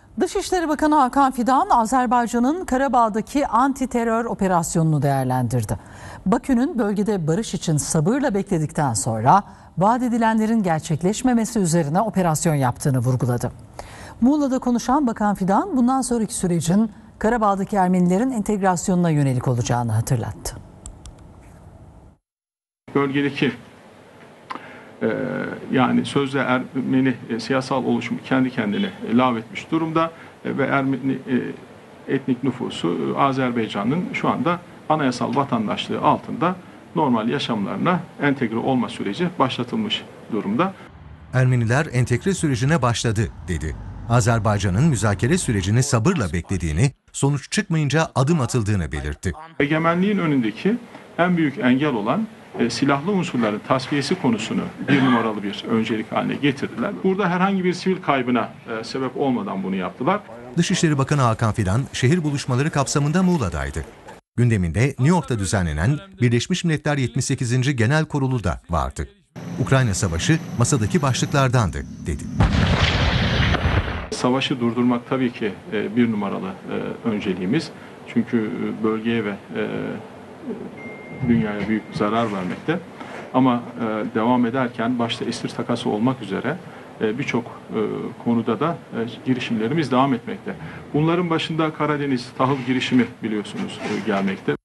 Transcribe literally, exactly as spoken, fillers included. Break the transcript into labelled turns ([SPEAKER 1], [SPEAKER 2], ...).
[SPEAKER 1] Dışişleri Bakanı Hakan Fidan, Azerbaycan'ın Karabağ'daki anti terör operasyonunu değerlendirdi. Bakü'nün bölgede barış için sabırla bekledikten sonra vaat edilenlerin gerçekleşmemesi üzerine operasyon yaptığını vurguladı. Muğla'da konuşan Bakan Fidan, bundan sonraki sürecin Karabağ'daki Ermenilerin entegrasyonuna yönelik olacağını hatırlattı.
[SPEAKER 2] Bölgedeki e, yani sözde Ermeni e, siyasal oluşumu kendi kendine e, lağvetmiş durumda e, ve Ermeni e, etnik nüfusu e, Azerbaycan'ın şu anda anayasal vatandaşlığı altında normal yaşamlarına entegre olma süreci başlatılmış durumda.
[SPEAKER 3] Ermeniler entegre sürecine başladı dedi. Azerbaycan'ın müzakere sürecini sabırla beklediğini, sonuç çıkmayınca adım atıldığını belirtti.
[SPEAKER 2] Egemenliğin önündeki en büyük engel olan e, silahlı unsurların tasfiyesi konusunu bir numaralı bir öncelik haline getirdiler. Burada herhangi bir sivil kaybına e, sebep olmadan bunu yaptılar.
[SPEAKER 3] Dışişleri Bakanı Hakan Fidan, şehir buluşmaları kapsamında Muğla'daydı. Gündeminde New York'ta düzenlenen Birleşmiş Milletler yetmiş sekizinci Genel Kurulu da vardı. Ukrayna Savaşı masadaki başlıklardandı, dedi.
[SPEAKER 2] Savaşı durdurmak tabii ki e, bir numaralı e, önceliğimiz. Çünkü bölgeye ve e, dünyaya büyük zarar vermekte. Ama e, devam ederken başta esir takası olmak üzere e, birçok e, konuda da e, girişimlerimiz devam etmekte. Bunların başında Karadeniz tahıl girişimi biliyorsunuz e, gelmekte.